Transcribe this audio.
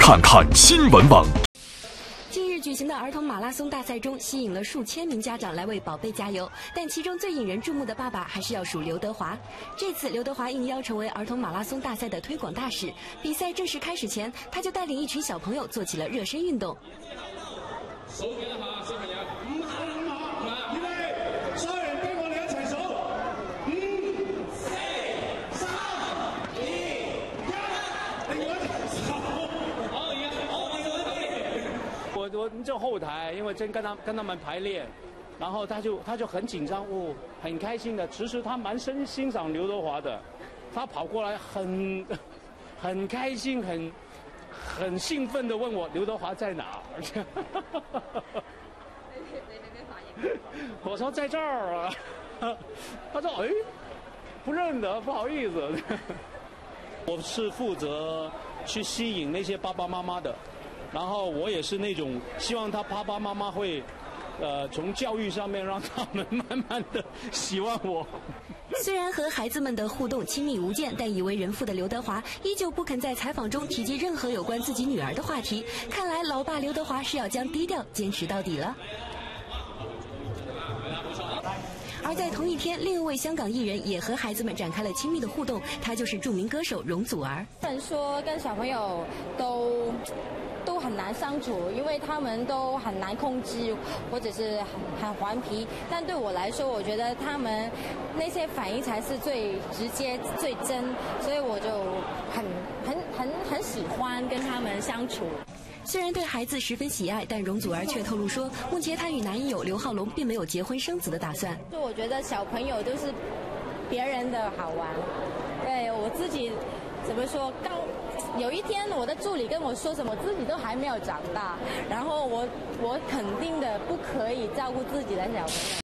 看看新闻网。 近日举行的儿童马拉松大赛中，吸引了数千名家长来为宝贝加油。但其中最引人注目的爸爸还是要数刘德华。这次刘德华应邀成为儿童马拉松大赛的推广大使。比赛正式开始前，他就带领一群小朋友做起了热身运動。 數幾多下，小朋友？5下，5下。預備，所有人跟我哋一齊數。5、4、3、2、1，另外一齊數。好，而家我就後台，因為真跟他們排練，然後他就很緊張，很開心的。其實他蠻欣賞劉德華的，他跑過來很開心，很興奮的問我劉德華在哪？我說在這兒啊，他說哎，不認得，不好意思。我是負責去吸引那些爸爸媽媽的。然後我也是那種希望他爸爸媽媽會，從教育上面讓他們慢慢的喜歡我。 雖然和孩子們的互動親密無間，但已為人父的劉德華依舊不肯在採訪中提及任何有關自己女兒的話題。看來老爸劉德華是要將低調堅持到底了。而在同一天，另一位香港藝人也和孩子們展開了親密的互動，他就是著名歌手容祖兒。 人說跟小朋友都很難相處，因為他們都很難控制，或者是很頑皮。但對我來說，我覺得他們那些反應才是最直接、最真，所以我就很喜歡跟他們相處。 雖然對孩子十分喜愛，但容祖兒卻透露說，目前她與男友劉浩龍並沒有結婚生子的打算。 就我覺得小朋友都是別人的好玩，對我自己怎麼說？有一天我的助理跟我說什麼，我自己都還沒有長大，然後我肯定的不可以照顧自己的小朋友。